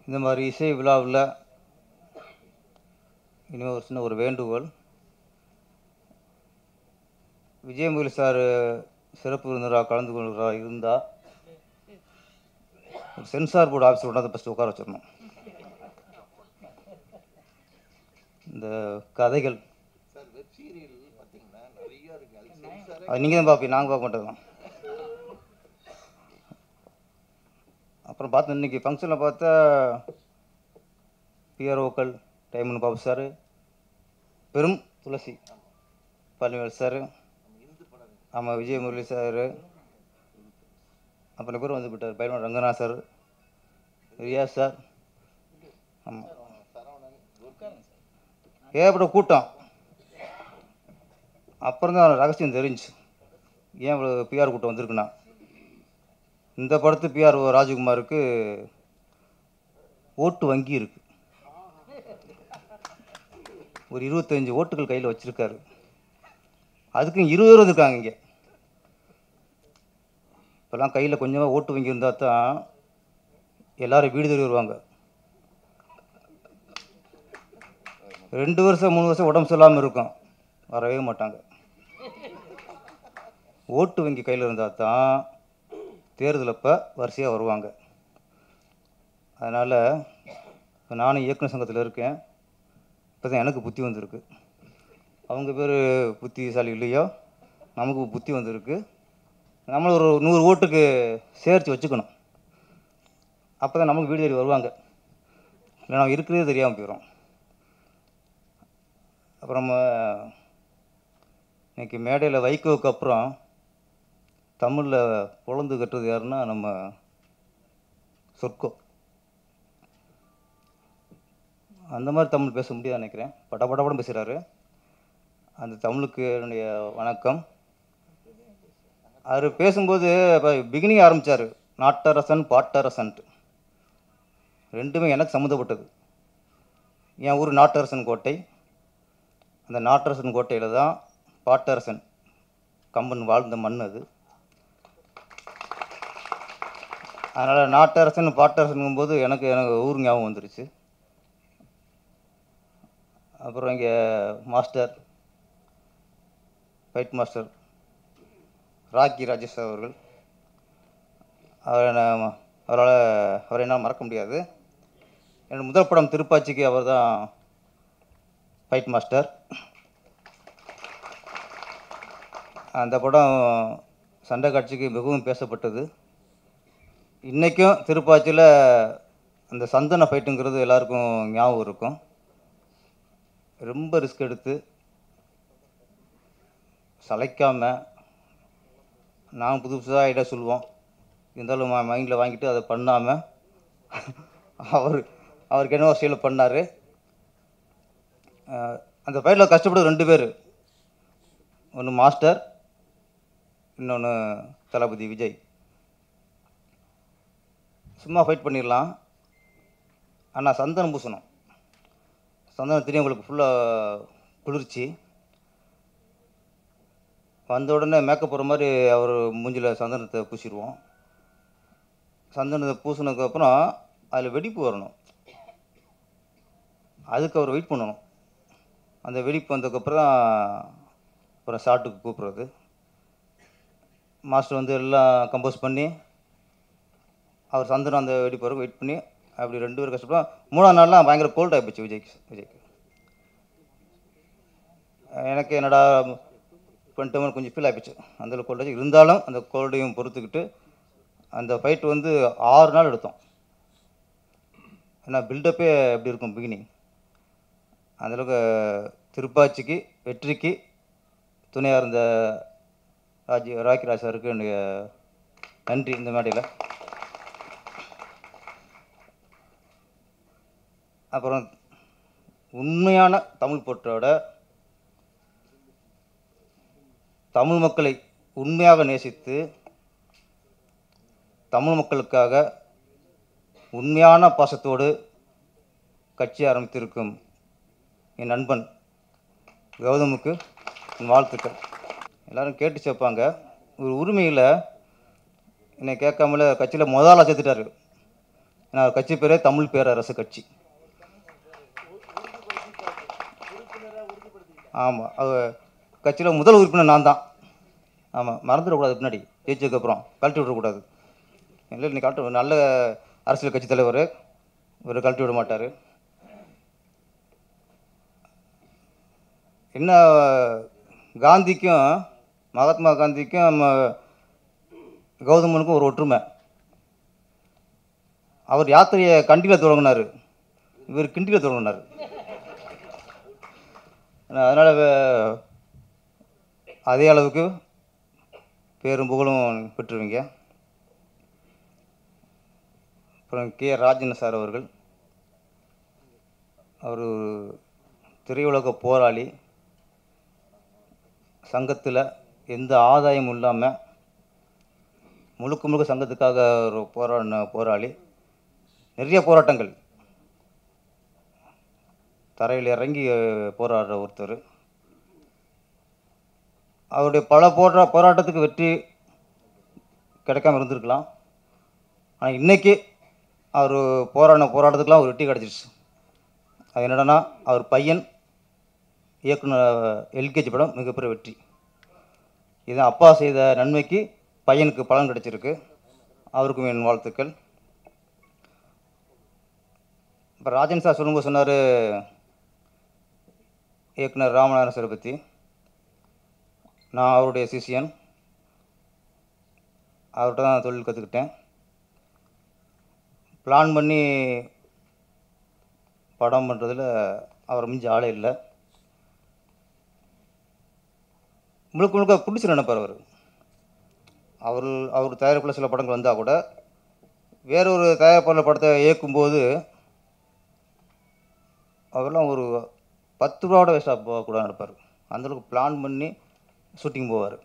இந்த மாதிரி இசை விழாவில் இனிமேல் ஒரு சின்ன ஒரு வேண்டுகோள். விஜயமுரளி சார் சிறப்பு விருந்தினராக கலந்து கொள்கிறதா இருந்தால் ஒரு சென்சார் போர்டு ஆஃபீஸில் கொண்டாந்து ஃபஸ்ட்டு உட்கார வச்சிடணும். இந்த கதைகள் அது நீங்கள் தான் பார்ப்பீங்க, நாங்கள் பார்க்க மாட்டோம். அப்புறம் பார்த்து இன்றைக்கி ஃபங்க்ஷனில் பார்த்தா பிஆர்ஓக்கள் டைமன் பாபு சார், பெரும் துளசி பழனிவேல் சார், ஆமாம் விஜயமுரளி சார், அப்புறம் பேர் வந்து விட்டார் பைரவன் ரங்கநாத் சார், ரியாஸ் சார், ஆமாம் ஏகப்பட்ட கூட்டம். அப்புறம் தான் ரகசியம் தெரிஞ்சு ஏன் இவ்வளோ பிஆர் கூட்டம் வந்திருக்குண்ணா. இந்த படத்து பிஆர் ராஜகுமாருக்கு ஓட்டு வங்கி இருக்கு. ஒரு 25 ஓட்டுகள் கையில் வச்சிருக்காரு. அதுக்கும் 20 பேர் இருக்காங்க இங்கே. இப்போல்லாம் கையில் கொஞ்சமாக ஓட்டு வங்கி இருந்தால் தான் எல்லாரும் வீடு தேடி வருவாங்க. 2 வருஷம் 3 வருஷம் உடம்பு சரியில்லாமல் இருக்கும், வரவே மாட்டாங்க. ஓட்டு வங்கி கையில் இருந்தால் தான் தேர்தல் அப்போ வரிசையாக வருவாங்க. அதனால் இப்போ நானும் இயக்குனர் சங்கத்தில் இருக்கேன். இப்போ தான் எனக்கு புத்தி வந்திருக்கு. அவங்க பேர் புத்திசாலி இல்லையோ, நமக்கு புத்தி வந்திருக்கு. நம்மள ஒரு 100 ஓட்டுக்கு சேர்த்து வச்சுக்கணும். அப்போ தான் நமக்கு வீடு தேடி வருவாங்க. இல்லை நம்ம இருக்கிறதே தெரியாமல் போயிடும். அப்புறம் இன்றைக்கி மேடையில் வைகோவுக்கு அப்புறம் தமிழில் பொழந்து கட்டுறது யாருன்னா நம்ம சொற்கோ. அந்த மாதிரி தமிழ் பேச முடியாது நினைக்கிறேன். படபடபடம் பேசுகிறாரு. அந்த தமிழுக்கு என்னுடைய வணக்கம். அவர் பேசும்போது இப்போ பிகினிங் ஆரம்பித்தார், நாட்டரசன் பாட்டரசன்ட்டு. ரெண்டுமே எனக்கு சம்மந்தப்பட்டது. என் ஊர் நாட்டரசன் கோட்டை. அந்த நாட்டரசன் கோட்டையில் தான் பாட்டரசன் கம்பன் வாழ்ந்த மண் அது. அதனால் நாட்டரசன் பாட்டரசனுங்கும்போது எனக்கு ஊர் ஞாபகம் வந்துருச்சு. அப்புறம் இங்கே master, fight master Rocky Rajesh அவர்கள், அவரை என்னால் மறக்க முடியாது. என்னோடய முதல் படம் திருப்பாச்சிக்கு அவர் தான் ஃபைட் மாஸ்டர். அந்த படம் சண்டை காட்சிக்கு மிகவும் பேசப்பட்டது. இன்றைக்கும் திருப்பாச்சியில் அந்த சந்தன ஃபைட்டுங்கிறது எல்லாருக்கும் ஞாபகம் இருக்கும். ரொம்ப ரிஸ்க் எடுத்து சளைக்காமல் நான் புதுசாக ஐடியா சொல்லுவோம், இருந்தாலும் மைண்டில் வாங்கிட்டு அதை பண்ணாமல் அவருக்கு என்ன ஸ்டைலில் பண்ணார். அந்த ஃபைட்டில் கஷ்டப்பட்டு 2 பேர், ஒன்று மாஸ்டர், இன்னொன்று தளபதி விஜய். சும்மா ஃபைட் பண்ணிடலாம், ஆனால் சந்தனம் பூசணும். சந்தனம் தெரியும் உங்களுக்கு, ஃபுல்லாக குளிர்ச்சி. வந்த உடனே மேக்கப் போகிற மாதிரி அவர் மூஞ்சில் சந்தனத்தை பூசிடுவோம். சந்தனத்தை பூசினதுக்கப்புறம் அதில் வெடிப்பு வரணும். அதுக்கு அவர் வெயிட் பண்ணணும். அந்த வெடிப்பு வந்ததுக்கப்புறம் அப்புறம் ஷாட்டுக்கு கூப்பிட்றது. மாஸ்டர் வந்து எல்லாம் கம்போஸ் பண்ணி அவர் சந்தனம் அந்த வெடிப்பு வரைக்கும் வெயிட் பண்ணி அப்படி 2 பேர் கஷ்டப்படும். 3ஆம் நாள்லாம் பயங்கர கோல்ட் ஆகிப்போச்சு விஜய்க்கு. எனக்கு என்னடா பண்ணிட்டோம்னு கொஞ்சம் ஃபீல் ஆகிப்போச்சு. அந்த கோல்ட் ஆச்சு. இருந்தாலும் அந்த கோல்டையும் பொறுத்துக்கிட்டு அந்த ஃபைட் வந்து 6 நாள் எடுத்தோம். ஏன்னா பில்டப்பே எப்படி இருக்கும் பிகினிங். அந்தளவுக்கு திருப்பாச்சிக்கு வெற்றிக்கு துணையாக இருந்த ராக்கி ராஜ் சாருக்கு என்னுடைய நன்றி இந்த மேடையில். அப்புறம் உண்மையான தமிழ் போற்றோட தமிழ் மக்களை உண்மையாக நேசித்து தமிழ் மக்களுக்காக உண்மையான பாசத்தோடு கட்சி ஆரம்பித்திருக்கும் என் நண்பன் கௌதமுக்கு என் வாழ்த்துக்கள். எல்லோரும் கேட்டு சேர்ப்பாங்க. ஒரு உரிமையில் என்னை கேட்காமல கட்சியில் முதலாக சேர்த்துட்டாரு. ஏன்னா கட்சி பேரே தமிழ் பேரரசு கட்சி. ஆமாம், அது கட்சியில் முதல் உறுப்பினர் நான் தான். ஆமாம், மறந்துடக்கூடாது. பின்னாடி ஜெயிச்சதுக்கப்புறம் கழட்டி விடக்கூடாது. இல்லை, நீ கழட்டு, நல்ல அரசியல் கட்சி தலைவர், இவர் கழட்டி விட மாட்டார். என்ன, காந்திக்கும் மகாத்மா காந்திக்கும் கௌதமனுக்கும் ஒரு ஒற்றுமை. அவர் யாத்திரையை கண்டியில் தொடங்கினார், இவர் கிண்டியில் தொடங்கினார். அதனால் அதே அளவுக்கு பேரும் புகழும் பெற்றுவீங்க. அப்புறம் கே ராஜன் சார் அவர்கள், அவர் திரையுலக போராளி. சங்கத்தில் எந்த ஆதாயமும் இல்லாமல் முழுக்க முழுக்க சங்கத்துக்காக ஒரு போராளி. நிறைய போராட்டங்கள், தரையில் இறங்கி போராடுற ஒருத்தர். அவருடைய பல போராட்டத்துக்கு வெற்றி கிடைக்காம இருந்திருக்கலாம். ஆனால் இன்றைக்கி அவர் போராட்டத்துக்கெலாம் ஒரு வெற்றி கிடச்சிருச்சு. அது என்னடனா, அவர் பையன் இயக்குனர் எல்கேஜி படம் மிகப்பெரிய வெற்றி. இதுதான் அப்பா செய்த நன்மைக்கு பையனுக்கு பலன் கிடைச்சிருக்கு. அவருக்கும் என் வாழ்த்துக்கள். இப்போ ராஜன் சார் சொல்லும்போது சொன்னார் இயக்குனர் ராமநாதன் சாரை பற்றி. நான் அவருடைய சிஷியன், அவர்கிட்ட தான் தொழில் கற்றுக்கிட்டேன். பிளான் பண்ணி படம் பண்ணுறதில் அவரை மிஞ்சி ஆளே இல்லை. முழுக்க முழுக்க பிடிச்சி நினைப்பார் அவர் தயாரிப்பில் சில படங்கள் வந்தால் கூட வேறொரு தயாரிப்பாளர் படத்தை இயக்கும்போது அவரெல்லாம் ஒரு 10 ரூபாவோட வேஸ்ட்டாக போகக்கூடாது நினைப்பார். அந்தளவுக்கு பிளான் பண்ணி ஷூட்டிங் போவார்.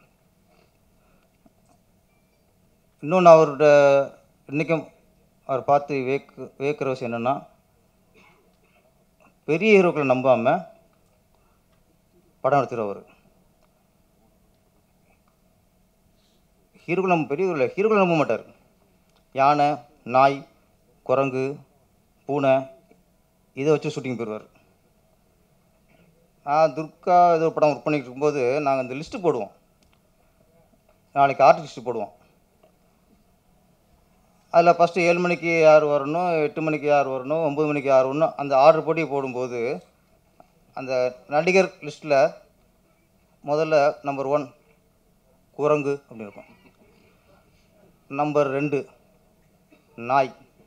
இன்னொன்று, அவரோட இன்றைக்கும் அவர் பார்த்து வியக்கிற விஷயம் என்னென்னா, பெரிய ஹீரோக்களை நம்பாமல் படம் எடுத்துகிறவர். ஹீரோக்களை நம்ப மாட்டார். யானை, நாய், குரங்கு, பூனை இதை வச்சு ஷூட்டிங் போயிடுவார். நான் துர்கா ஏதோ படம் ஒர்க் பண்ணிகிட்டு இருக்கும்போது நாங்கள் இந்த லிஸ்ட்டு போடுவோம், நாளைக்கு ஆர்டிஸ்ட் லிஸ்ட்டு போடுவோம். அதில் ஃபஸ்ட்டு 7 மணிக்கு யார் வரணும், 8 மணிக்கு யார் வரணும், 9 மணிக்கு யார் வரணும், அந்த ஆர்டர் போட்டி போடும்போது அந்த நடிகர் லிஸ்ட்டில் முதல்ல நம்பர் 1 குரங்கு அப்படின்னு இருக்கும், நம்பர் 2 நாய்,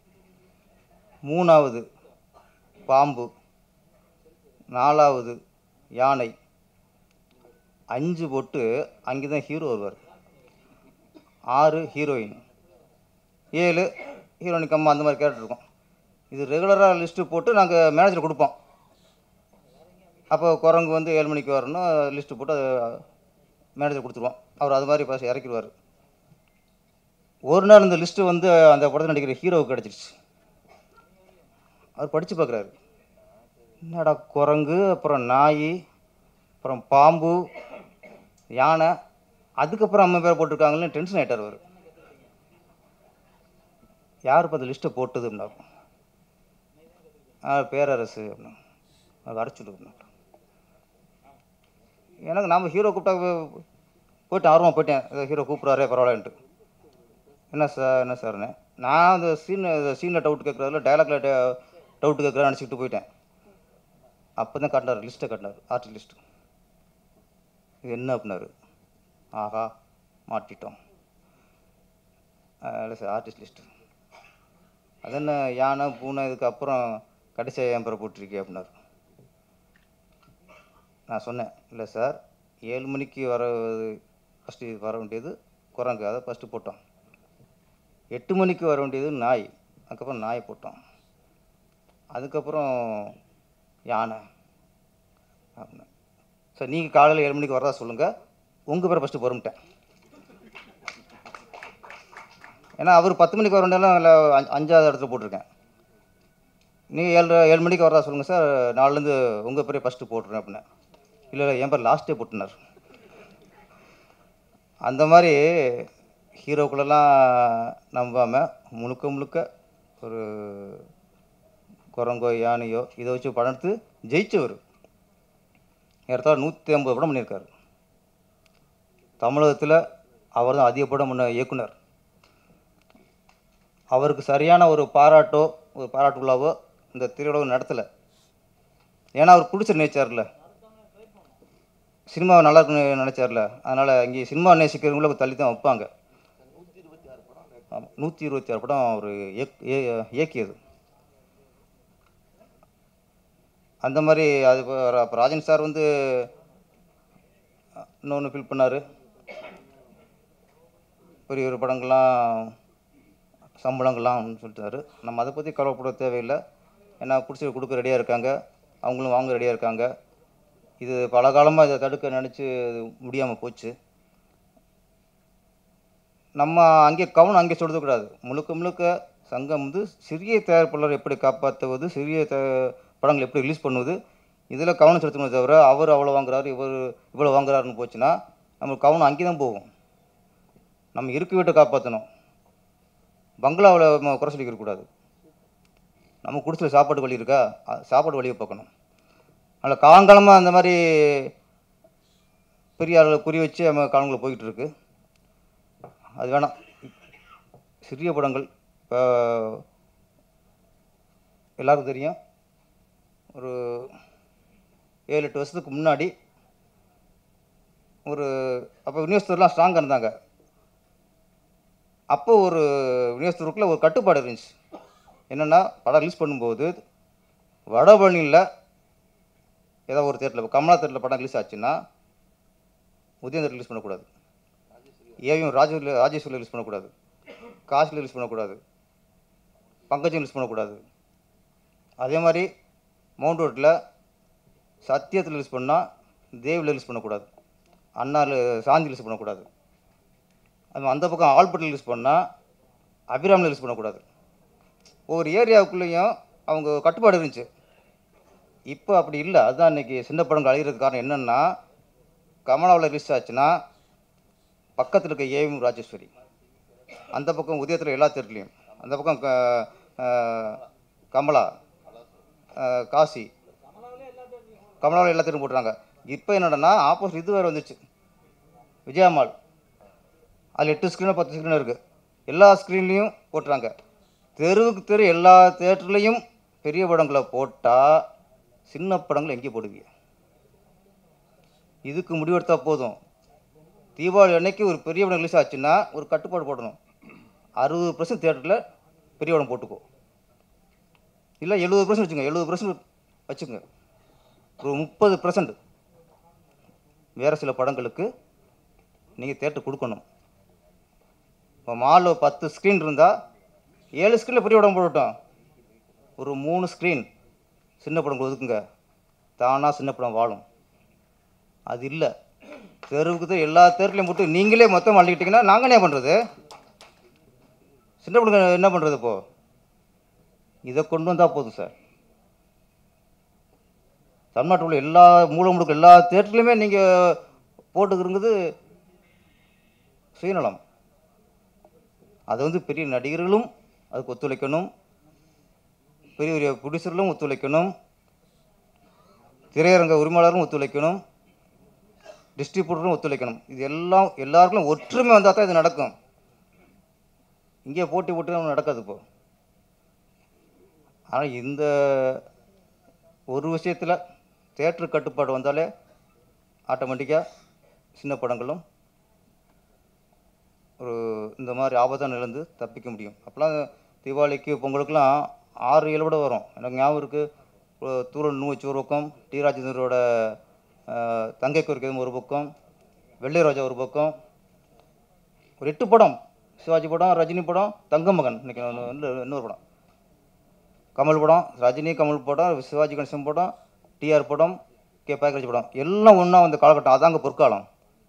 3வது பாம்பு, 4வது யானை, 5 போட்டு அங்கே தான் ஹீரோ வருவார், 6 ஹீரோயின், 7 ஹீரோயினுக்கு அம்மா, அந்த மாதிரி கேரக்டர் இருக்கும். இது ரெகுலராக லிஸ்ட்டு போட்டு நாங்கள் மேனேஜர் கொடுப்போம். அப்போ குரங்கு வந்து 7 மணிக்கு வரணும், லிஸ்ட்டு போட்டு மேனேஜர் கொடுத்துருவோம். அவர் அது மாதிரி பஸ் இறக்கிடுவார். ஒரு நாள் இந்த லிஸ்ட்டு வந்து அந்த படத்தில் நடிக்கிற ஹீரோவுக்கு கிடச்சிருச்சு. அவர் படித்து பார்க்குறாரு, என்னடா குரங்கு, அப்புறம் நாய், அப்புறம் பாம்பு, யானை, அதுக்கப்புறம் அம்மா பேர் போட்டிருக்காங்கன்னு டென்ஷன் ஆகிட்டார் அவர். யார் இப்போ அந்த லிஸ்ட்டை போட்டது அப்படின்னா, பேரரசு அப்படின்னா, அது அரைச்சிட்டு. எனக்கு நாம் ஹீரோ கூப்பிட்டா போய்ட்டேன், ஆர்வமாக போயிட்டேன். ஹீரோ கூப்பிட்றாரே பரவாயில்லன்ட்டு. என்ன சார்னு நான் அந்த சீனில் டவுட் கேட்குறதுல டைலாக்ல டவுட் கேட்குறேன்னு நினச்சிக்கிட்டு போயிட்டேன். அப்போ தான் காட்டினார், லிஸ்ட்டை காட்டினார், ஆர்டிஸ்ட் லிஸ்ட்டு. இது என்ன அப்படின்னாரு. ஆஹா, மாட்டிட்டோம். இல்லை சார், ஆர்டிஸ்ட் லிஸ்ட்டு. அது என்ன யானை, பூனை, இதுக்கப்புறம் கடைசியாக ஏன் பிற போட்டிருக்கே அப்படின்னாரு. நான் சொன்னேன், இல்லை சார், 7 மணிக்கு ஃபஸ்ட்டு வர வேண்டியது குரங்கு, அதை ஃபஸ்ட்டு போட்டோம். 8 மணிக்கு வர வேண்டியது நாய், அதுக்கப்புறம் நாயை போட்டோம். அதுக்கப்புறம் யானை அப்படின்னா, சார் நீங்கள் காலையில் 7 மணிக்கு வரதா சொல்லுங்கள், உங்கள் பேரை ஃபஸ்ட்டு வரும்ட்டேன். ஏன்னா அவர் 10 மணிக்கு வர வேண்டியெல்லாம் இல்லை, 5வது இடத்துல போட்டிருக்கேன். நீங்கள் 7 மணிக்கு வரதா சொல்லுங்கள் சார், நாலுலேருந்து உங்கள் பேரே ஃபஸ்ட்டு போட்டுருவேன் அப்படின்னா. இல்லை என் பேர் லாஸ்ட்டே போட்டுனார். அந்த மாதிரி ஹீரோக்களெல்லாம் நம்பாமல் முழுக்க முழுக்க ஒரு குரங்கோ யானையோ இதை வச்சு படம் எடுத்து ஜெயிச்சவர். ஏறத்தாழ 150 படம் பண்ணியிருக்காரு. தமிழகத்தில் அவர் தான் அதிக படம் பண்ண இயக்குனர். அவருக்கு சரியான ஒரு பாராட்டோ ஒரு பாராட்டு விழாவோ இந்த திரையுலகம் நடத்தலை. ஏன்னா அவர் பிடிச்ச நேச்சார்ல, சினிமாவை நல்லா இருக்குன்னு நினச்சார்ல, அதனால் இங்கே சினிமா நேசிக்கிறவங்கள தள்ளி தான் வைப்பாங்க. 126 படம் அவர் இயக்கியது. அந்த மாதிரி அது இப்போ ராஜன் சார் வந்து இன்னொன்று ஃபீல் பண்ணார். பெரிய ஒரு படங்கள்லாம் சம்பளங்கள்லாம் சொல்லிட்டாரு. நம்ம அதை பற்றி கவலைப்பட தேவையில்லை. ஏன்னா பிடிச்சி கொடுக்க ரெடியாக இருக்காங்க, அவங்களும் வாங்க ரெடியாக இருக்காங்க. இது பல காலமாக இதை தடுக்க நினச்சி முடியாமல் போச்சு. நம்ம அங்கே கவனம் அங்கே சொல்லக்கூடாது. முழுக்க முழுக்க சங்கம் வந்து சிறிய தயாரிப்பாளர் எப்படி காப்பாற்றுவது, சிறிய படங்கள் எப்படி ரிலீஸ் பண்ணுவது, இதில் கவனம் செலுத்தணும். தவிர அவர் அவ்வளோ வாங்குறாரு, இவர் இவ்வளோ வாங்குறாருன்னு போச்சுன்னா நம்மளுக்கு கவனம் அங்கே தான் போகும். நம்ம இருக்க வீட்டை காப்பாற்றணும், பங்களாவில் குறை சொல்லிக்கிறக்கூடாது. நம்ம குடிசையில் சாப்பாடு வழி இருக்கா, சாப்பாடு வழியை பார்க்கணும். அதில் காலங்காலமாக அந்த மாதிரி பெரிய ஆளுகளை குறி வச்சு நம்ம காலங்களில் போய்கிட்டு இருக்கு. அது வேணாம். சிறிய படங்கள் இப்போ எல்லாருக்கும் தெரியும், ஒரு 7-8 வருஷத்துக்கு முன்னாடி ஒரு அப்போ விநியோகஸ்தர்லாம் ஸ்ட்ராங்காக இருந்தாங்க. அப்போ ஒரு விநியோகஸ்தருக்குள்ள ஒரு கட்டுப்பாடு இருந்துச்சு. என்னென்னா, படம் ரிலீஸ் பண்ணும்போது வடபழனியில் ஏதாவது ஒரு தேட்டரில், கமலா தேட்டரில் படம் ரிலீஸ் ஆச்சுன்னா உதயந்திர ரிலீஸ் பண்ணக்கூடாது, ஏவிஎம் ராஜேஸ்வரியில் ரிலீஸ் பண்ணக்கூடாது, காசில் ரிலீஸ் பண்ணக்கூடாது, பங்கஜம் ரிலீஸ் பண்ணக்கூடாது. அதே மாதிரி மவுண்ட் ரோட்டில் சத்தியத்தில் ரிலீஸ் பண்ணால் தேவில் ரிலீஸ் பண்ணக்கூடாது, அண்ணாவில் சாந்தி ரிலீஸ் பண்ணக்கூடாது. அது அந்த பக்கம் ஆல்பர்ட்டில் ரிலீஸ் பண்ணால் அபிராமில் ரிலீஸ் பண்ணக்கூடாது. ஒவ்வொரு ஏரியாவுக்குள்ளேயும் அவங்க கட்டுப்பாடு இருந்துச்சு. இப்போ அப்படி இல்லை. அதுதான் இன்றைக்கி சின்ன படங்கள் அழிகிறதுக்கு காரணம். என்னென்னா, கமலாவில் ரிலீஸ் ஆச்சுன்னா பக்கத்தில் இருக்க ஏவிஎம் ராஜேஸ்வரி, அந்த பக்கம் உதயத்தில் எல்லா தேட்டர்லையும், அந்த பக்கம் கமலா, காசி, கமலாவில் எல்லா தேட்டரும் போட்டுறாங்க. இப்போ என்னடனா ஆப்போசிட் இது வேறு வந்துச்சு, விஜயமால். அதில் 8 ஸ்க்ரீனோ 10 ஸ்க்ரீனோ இருக்குது. எல்லா ஸ்க்ரீன்லேயும் போட்டுறாங்க. தெருவுக்கு தெரு எல்லா தேட்டர்லேயும் பெரிய படங்களை போட்டால் சின்ன படங்கள் எங்கே போடுவீங்க? இதுக்கு முடிவெடுத்தால் போதும். தீபாவளி அன்னைக்கு ஒரு பெரிய படம் ரிலீஸ் ஆச்சுன்னா ஒரு கட்டுப்பாடு போடணும். 60% தேட்டரில் பெரிய படம் போட்டுக்கோ, இல்லை 70% வச்சுங்க, 70% வச்சுங்க. ஒரு 30% வேறு சில படங்களுக்கு நீங்கள் தேட்டர் கொடுக்கணும். இப்போ மாலில் 10 ஸ்க்ரீன் இருந்தால் 7 ஸ்க்ரீனில் பெரிய படம் போட்டுட்டோம், ஒரு 3 ஸ்க்ரீன் சின்ன படம் ஒதுக்குங்க, தானாக சின்ன படம் வாழும். அது இல்லை, தெருவுக்கு தான் எல்லா தேட்டர்லையும் போட்டு நீங்களே மொத்தம் அள்ளிக்கிட்டிங்கன்னா நாங்கள் என்ன பண்ணுறது? சின்ன படம் என்ன பண்ணுறது? இப்போது இதை கொண்டு வந்தால் போதும் சார். தமிழ்நாட்டில் உள்ள எல்லா மூலமுடுக்கு எல்லா தேட்டர்லையுமே நீங்கள் போட்டுக்கிறங்கிறது சுயநலம். அது வந்து பெரிய நடிகர்களும் அதுக்கு ஒத்துழைக்கணும், பெரிய பெரிய ப்ரொடியூசர்களும் ஒத்துழைக்கணும், திரையரங்க உரிமையாளரும் ஒத்துழைக்கணும், டிஸ்ட்ரிபியூட்டரும் ஒத்துழைக்கணும். இது எல்லாம் எல்லாருக்கும் ஒற்றுமை வந்தால் தான் இது நடக்கும். இங்கே போட்டி போட்டு நடக்காது இப்போ. ஆனால் இந்த ஒரு விஷயத்தில் தேட்டரு கட்டுப்பாடு வந்தாலே ஆட்டோமேட்டிக்காக சின்ன படங்களும் ஒரு இந்த மாதிரி ஆபத்தான நிலந்து தப்பிக்க முடியும். அப்போலாம் தீபாவளிக்கு பொங்கலுக்கெலாம் 6-7 படம் வரும். எனக்கு ஞாபகம் இருக்குது. தூரல் நூச்சு ஒரு பக்கம், டி ராஜேந்திரோட தங்கை குறிக்கிறது ஒரு பக்கம், வெள்ளை ரோஜா ஒரு பக்கம், ஒரு 8 படம், சிவாஜி படம், ரஜினி படம், தங்கமகன் இன்றைக்கி இன்னொரு படம், கமல் படம், ரஜினி கமல் படம், சிவாஜி கணேசன் படம், டிஆர் படம், கே பாக்கராஜ் படம், எல்லாம் ஒன்றா வந்த காலகட்டம். அதாங்க பொற்காலம்.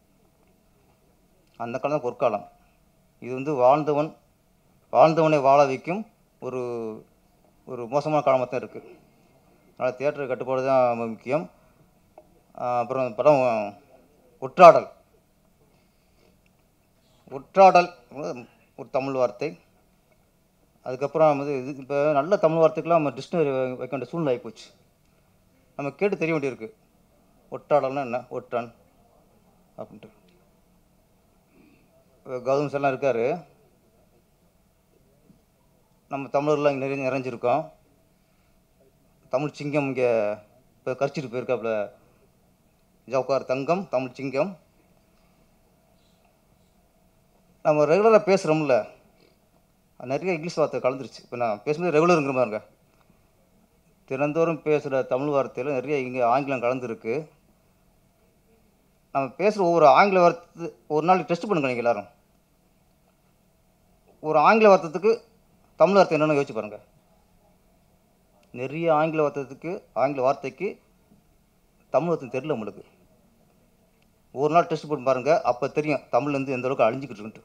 அந்த காலம் தான் பொற்காலம். இது வந்து வாழ்ந்தவனை வாழ வைக்கும் ஒரு ஒரு மோசமான காலமாக தான் இருக்குது. அதனால் தியேட்டர் கட்டுப்பாடு தான் முக்கியம். அப்புறம் படம் உற்றாடல் ஒரு தமிழ் வார்த்தை. அதுக்கப்புறம் வந்து இது இப்போ நல்ல தமிழ் வார்த்தைக்கெலாம் நம்ம டிக்ஷனரி வைக்க வேண்டிய சூழ்நிலை ஆகிப்போச்சு. நம்ம கேட்டு தெரிய வேண்டியிருக்கு. ஒட்டாடல்னா என்ன, ஒட்டான் அப்படின்ட்டு. கௌதம் சார்லாம் இருக்கார். நம்ம தமிழர்லாம் இங்கே நிறைஞ்சிருக்கோம். தமிழ் சிங்கம் இங்கே இப்போ கரிச்சிட்டு போயிருக்காப்புல. ஜவுகார் தங்கம் தமிழ் சிங்கம். நம்ம ரெகுலராக பேசுகிறோம்ல, நிறைய இங்கிலீஷ் வார்த்தை கலந்துருச்சு. இப்போ நான் பேசும்போது ரெகுலருங்கிற மாதிரிங்க, தினந்தோறும் பேசுகிற தமிழ் வார்த்தையில் நிறைய இங்கே ஆங்கிலம் கலந்துருக்கு. நம்ம பேசுகிற ஒவ்வொரு ஆங்கில வார்த்தை ஒரு நாளைக்கு டெஸ்ட் பண்ணுங்க. நீங்கள் எல்லோரும் ஒரு ஆங்கில வார்த்தைக்கு தமிழ் வார்த்தை என்னென்னு யோசிச்சு பாருங்கள். நிறைய ஆங்கில வார்த்தைக்கு தமிழ் வார்த்தை தெரியல உங்களுக்கு. ஒரு நாள் டெஸ்ட் பண்ணி பாருங்கள், அப்போ தெரியும் தமிழ்லேருந்து எந்த அளவுக்கு அழிஞ்சிக்கிட்டு இருக்குன்ட்டு.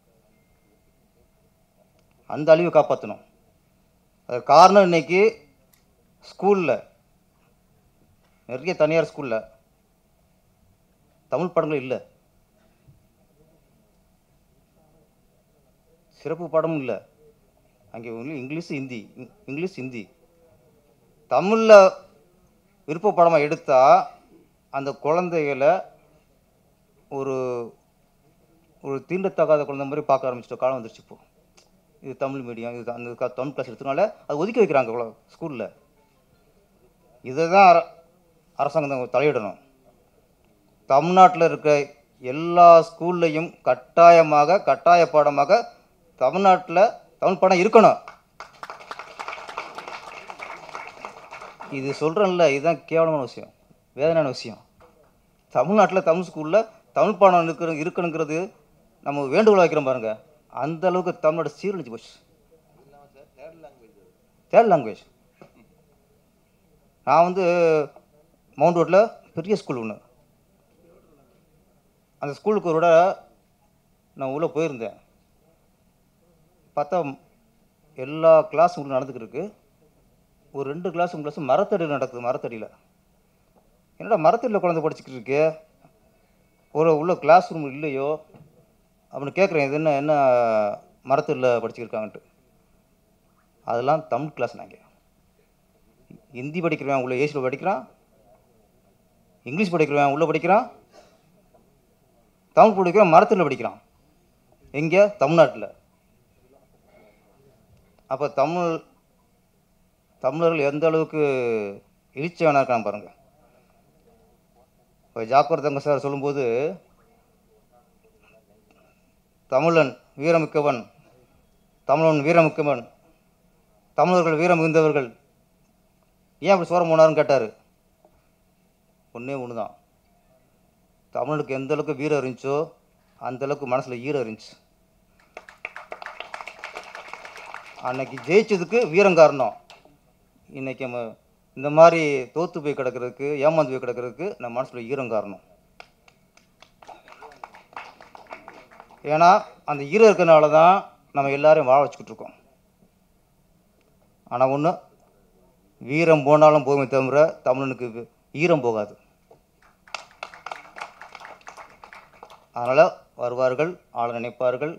அந்த அழிவை காப்பாற்றணும். அது காரணம் இன்றைக்கி ஸ்கூலில் நிறைய தனியார் ஸ்கூலில் தமிழ் பாடங்கள் இல்லை, சிறப்பு பாடமும் இல்லை. அங்கே ஒன்லி இங்கிலீஷ் ஹிந்தி. தமிழில் விருப்ப பாடமாக எடுத்தால் அந்த குழந்தைகளை ஒரு ஒரு தீண்டத்தகாத குழந்தை மாதிரி பார்க்க ஆரம்பிச்சிட்ட காலம் வந்துருச்சு. இப்போ இது தமிழ் மீடியம், இது அந்த தமிழ் கிளாஸ் எடுத்தனால அது ஒதுக்கி வைக்கிறாங்க ஸ்கூலில். இதை தான் அரசாங்கம் தலையிடணும். தமிழ்நாட்டில் இருக்க எல்லா ஸ்கூல்லையும் கட்டாய பாடமாக தமிழ்நாட்டில் தமிழ் பாடம் இருக்கணும். இது சொல்கிறேன்ல, இதுதான் கேவலமான விஷயம், வேதனையான விஷயம். தமிழ்நாட்டில் தமிழ் ஸ்கூலில் தமிழ் பாடம் இருக்கணுங்கிறது நம்ம வேண்டுகோள் வைக்கிறோம் பாருங்கள். அந்த அளவுக்கு தமிழோட சீரழிஞ்சு போச்சு. Third language. நான் வந்து மவுண்ட் ரோட்டில் பெரிய ஸ்கூல் ஒன்று, அந்த ஸ்கூலுக்கு ஒரு விட நான் உள்ளே போயிருந்தேன். பார்த்தா எல்லா கிளாஸும் உள்ள நடந்துக்கிட்டு இருக்கு. ஒரு 2 கிளாஸ் மரத்தடியில் நடக்குது. மரத்தடியில் என்னடா மரத்தடியில் குழந்தை படிச்சுக்கிட்டு இருக்கு, உள்ள கிளாஸ் ரூம் இல்லையோ அப்படின்னு கேட்குறேன். இது என்ன மரத்தடியில் படிச்சுக்கிருக்காங்கன்ட்டு. அதெல்லாம் தமிழ் கிளாஸ். நாங்கள் ஹிந்தி படிக்கிறவன் உள்ள ஏசியில் படிக்கிறான், இங்கிலீஷ் படிக்கிறவன் உள்ளே படிக்கிறான், தமிழ் படிக்கிறவன் மரத்தில் படிக்கிறான். எங்கே? தமிழ்நாட்டில். அப்போ தமிழர்கள் எந்த அளவுக்கு இழிச்சவனாக இருக்கான்னு பாருங்கள். இப்போ ஜாக்கர் தங்க சார் சொல்லும்போது, தமிழன் வீரமிக்கவன், தமிழர்கள் வீரம் மிகுந்தவர்கள், ஏன் அப்படி சோரம் போனாருன்னு கேட்டார். ஒன்றே ஒன்று தான், தமிழுக்கு எந்த அளவுக்கு வீரம் இருந்துச்சோ அந்தளவுக்கு மனசில் ஈரம் இருந்துச்சு. அன்னைக்கு ஜெயிச்சதுக்கு வீரம் காரணம். இன்றைக்கி நம்ம இந்த மாதிரி தோற்று போய் கிடக்கிறதுக்கு, ஏமாந்து போய் கிடக்கிறதுக்கு நம்ம மனசில் ஈரம் காரணம். ஏன்னா அந்த ஈரம் இருக்கிறனால தான் நம்ம எல்லாரையும் வாழ வச்சுக்கிட்டு இருக்கோம். ஆனால் ஒன்று, வீரம் போனாலும் போகுமே தவிர தமிழனுக்கு ஈரம் போகாது. அதனால் வருவார்கள், ஆள நினைப்பார்கள்,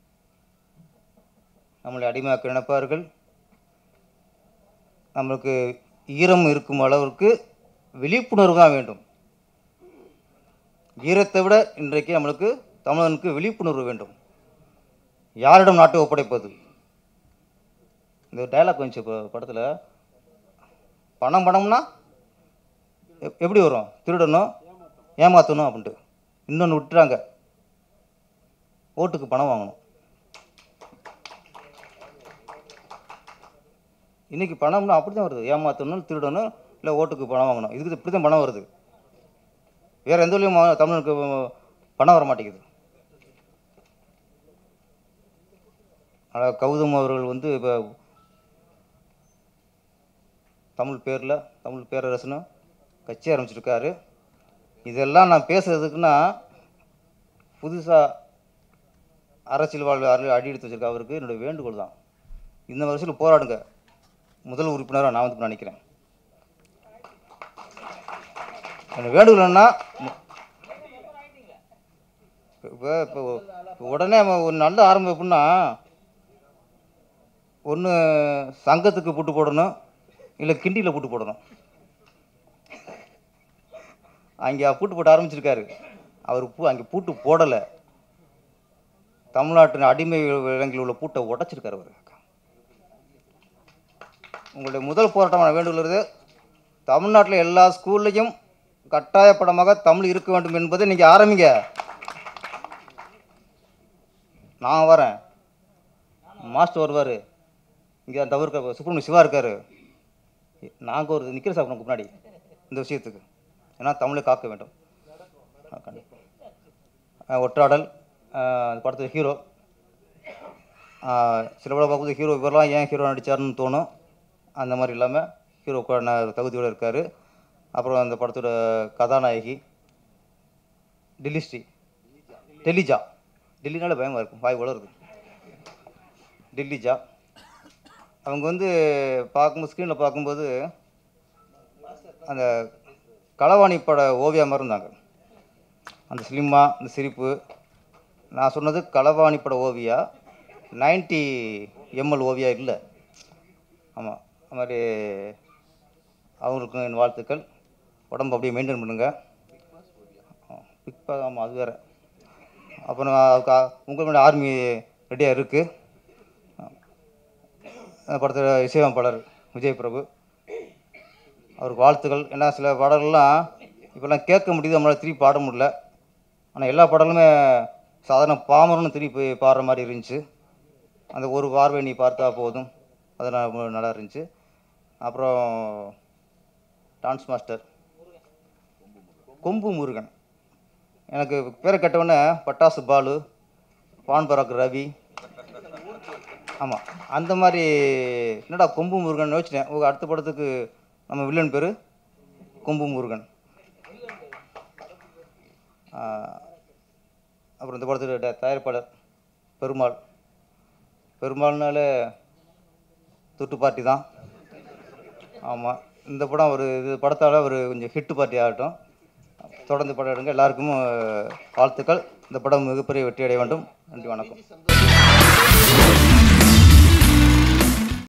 நம்மளை அடிமையாக்க நினைப்பார்கள். நம்மளுக்கு ஈரம் இருக்கும் அளவிற்கு விழிப்புணர்வு தான் வேண்டும். ஈரத்தை விட இன்றைக்கு நம்மளுக்கு தமிழனுக்கு விழிப்புணர்வு வேண்டும். யாரிடம் நாட்டை ஒப்படைப்பது? இந்த டைலாக் வந்துச்சு இப்போ படத்தில், பணம்னா எப்படி வரும்? திருடணும், ஏமாற்றணும் அப்படின்ட்டு. இன்னொன்று விட்டுறாங்க, ஓட்டுக்கு பணம் வாங்கணும். இன்றைக்கி பணம்னா அப்படி தான் வருது. ஏமாற்றணும், திருடணும், இல்லை ஓட்டுக்கு பணம் வாங்கணும். இதுக்கு இப்படி தான் பணம் வருது. வேறு எந்த வழியும் தமிழனுக்கு பணம் வர மாட்டேங்குது. ஆனால் கௌதம் அவர்கள் வந்து இப்போ தமிழ் பேரரசுன்னு கட்சி ஆரம்பிச்சிருக்காரு. இதெல்லாம் நான் பேசுகிறதுக்குன்னா புதுசாக அரசியல் வாழ்வு அடி எடுத்து வச்சுருக்க அவருக்கு என்னுடைய வேண்டுகோள் தான், இந்த வருஷத்தில் போராடுங்க. முதல் உறுப்பினராக நான் வந்து நினைக்கிறேன். எனக்கு வேண்டுகோள்னா இப்போ உடனே ஒரு நல்ல ஆரம்பம் எப்படின்னா, ஒன்று சங்கத்துக்கு பூட்டு போடணும், இல்லை கிண்டியில் பூட்டு போடணும். அங்கே பூட்டு போட்டு ஆரம்பிச்சிருக்காரு. அவர் அங்கே பூட்டு போடலை, தமிழ்நாட்டின் அடிமை விலங்கில் உள்ள பூட்டை உடைச்சிருக்காரு அவர். உங்களுடைய முதல் போராட்டமான வேண்டுகிறது, தமிழ்நாட்டில் எல்லா ஸ்கூல்லையும் கட்டாயப்படமாக தமிழ் இருக்க வேண்டும் என்பதை நீங்கள் ஆரம்பிங்க. நான் வரேன், மாஸ்டர் வருவார், இங்கே தவிர்க்க சுப்பிரமணிய சிவா இருக்கார், நாங்கள் ஒரு நிற்கிற சார் நமக்கு முன்னாடி இந்த விஷயத்துக்கு. ஏன்னா தமிழை காக்க வேண்டும். ஒற்றாடல் அந்த படத்தில் ஹீரோ, சில படம் பார்க்கும்போது ஹீரோ இவரெல்லாம் ஏன் ஹீரோ நடித்தார்னு தோணும். அந்த மாதிரி இல்லாமல் ஹீரோக்கான தகுதியோடு இருக்கார். அப்புறம் அந்த படத்தோட கதாநாயகி டெல்லிஜா, டெல்லினால பயமாக இருக்கும், வாய் வளருது. டெல்லிஜா அவங்க வந்து பார்க்கும்போது ஸ்க்ரீனில் பார்க்கும்போது அந்த களவாணி பட ஓவியா மாதிரி இருந்தாங்க. அந்த ஸ்லிம்மாக அந்த சிரிப்பு. நான் சொன்னது களவாணி பட ஓவியா, 90 ml ஓவியா இல்லை. ஆமாம், அது மாதிரி அவங்களுக்கும் என் வாழ்த்துக்கள். உடம்பு அப்படியே மெயின்டைன் பண்ணுங்கள். பிக் ஆமாம், அது வேறு. அப்புறம் உங்களுக்கு ஆர்மி ரெடியாக இருக்குது. படத்தில் இசையமைப்பாளர் விஜய் பிரபு, அவருக்கு வாழ்த்துக்கள். ஏன்னா சில பாடல்கள்லாம் இப்போல்லாம் கேட்க முடியுது, நம்மளால் திருப்பி பாட முடியல. ஆனால் எல்லா பாடலுமே சாதாரண பாமரன்னு திருப்பி பாடுற மாதிரி இருந்துச்சு. அந்த ஒரு பார்வை நீ பார்த்தா போதும், அதெல்லாம் நல்லா இருந்துச்சு. அப்புறம் டான்ஸ் மாஸ்டர் கொம்பு முருகன், எனக்கு பேரை கேட்டவுடனே பட்டாசு பாலு, பான் பராக் ரவி, ஆமாம் அந்த மாதிரி என்னடா கொம்பு முருகன் யோசிச்சிட்டேன். அடுத்த படத்துக்கு நம்ம வில்லன் பேர் கொம்பு முருகன். அப்புறம் இந்த படத்துக்கு தயாரிப்பாளர் பெருமாள்னால துட்டு பார்ட்டி தான். ஆமாம், இந்த படம் ஒரு படத்தால் ஒரு கொஞ்சம் ஹிட்டு பார்ட்டி ஆகட்டும். தொடர்ந்து படம் எடுங்க. எல்லாருக்கும் வாழ்த்துக்கள். இந்த படம் மிகப்பெரிய வெற்றி அடைய வேண்டும். நன்றி, வணக்கம்.